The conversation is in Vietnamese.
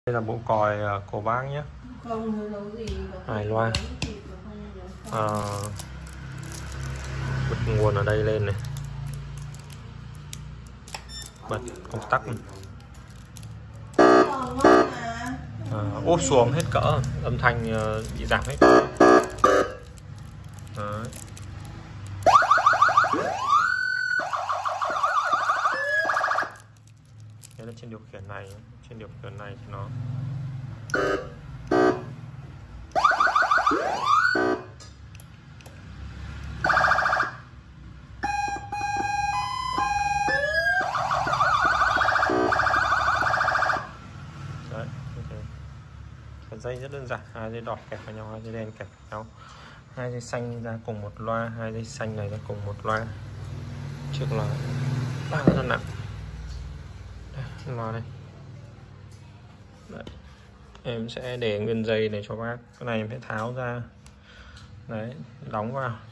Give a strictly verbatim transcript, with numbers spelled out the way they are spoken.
Đây là bộ còi của bác nhé. Hai loa. À, bật nguồn ở đây lên này, bật công tắc này. À, úp xuống hết cỡ, âm thanh bị giảm hết. Đấy. Đây là trên điều khiển này, trên điều khiển này thì nó đấy, okay. Dây rất đơn giản, hai dây đỏ kẹp vào nhau, hai dây đen kẹp vào nhau, hai dây xanh ra cùng một loa, hai dây xanh này ra cùng một loa. Chiếc loa ba rất nặng. Đây, loa đây. Đấy. Em sẽ để nguyên dây này cho bác. Cái này em phải tháo ra. Đấy, đóng vào.